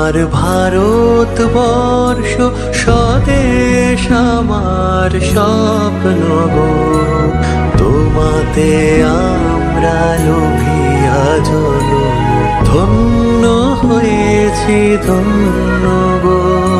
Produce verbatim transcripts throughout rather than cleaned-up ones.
আমার ভারতবর্ষ স্বদেশ আমার স্বপ্ন গো, তোমাতে আমরা লোভিয়া জনম ধন্য হয়েছি ধন্য গো।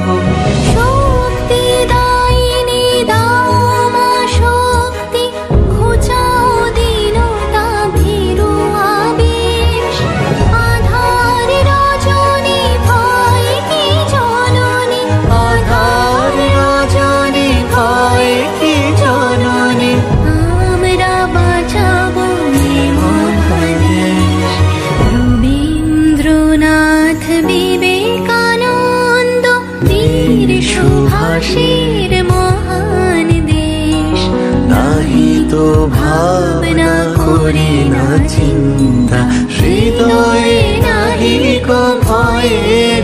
সুভাষের মহান দেশ, নাহি তো ভাবনা করি না চিন্তা, হৃদয়ে নাহি কো ভয়ের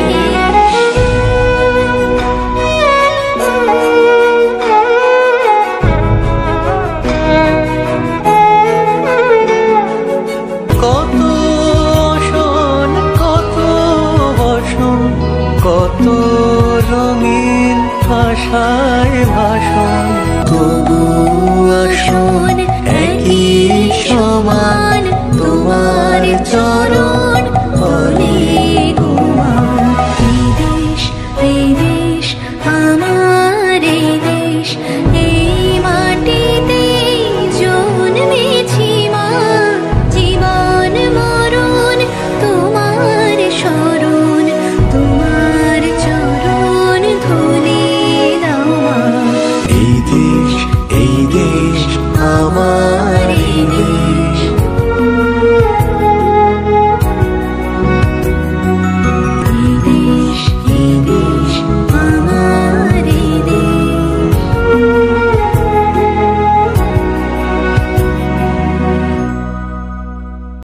কত শোন কত বসন কত রঙিন ভাষায় ভাষণ, তবু আসুন